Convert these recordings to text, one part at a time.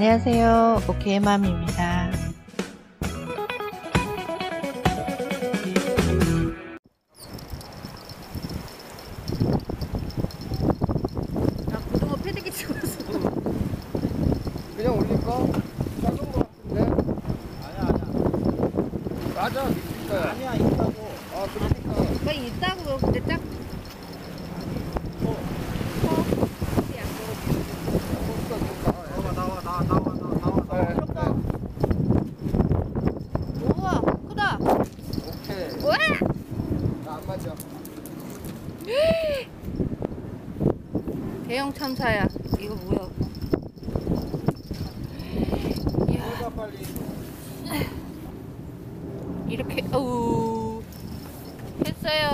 안녕하세요. 오케이맘입니다. 나 고등어 패대기 찍었어. 그냥 올릴까? 작은 거 같은데? 아니야. 맞아, 있을 거야. 아니야, 있다고. 아, 그러니까. 뭐 있다고. 근데 딱 나와. 우와 크다. 오케이. 우와 나안 맞아. 대형 참사야. 이거 뭐야? 이야 해가 빨리. 이렇게 어우 했어요.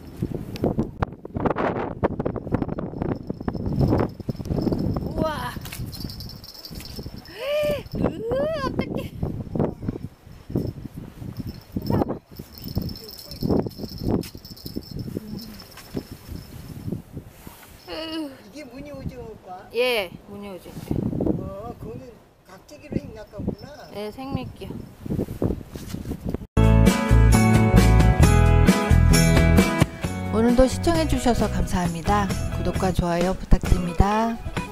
우와 어떡해. 이게 무늬 오징어과? 예, 무늬오지. 그거는 각재기로 생각하구나. 네, 생미끼. 오늘도 시청해주셔서 감사합니다. 구독과 좋아요 부탁드립니다.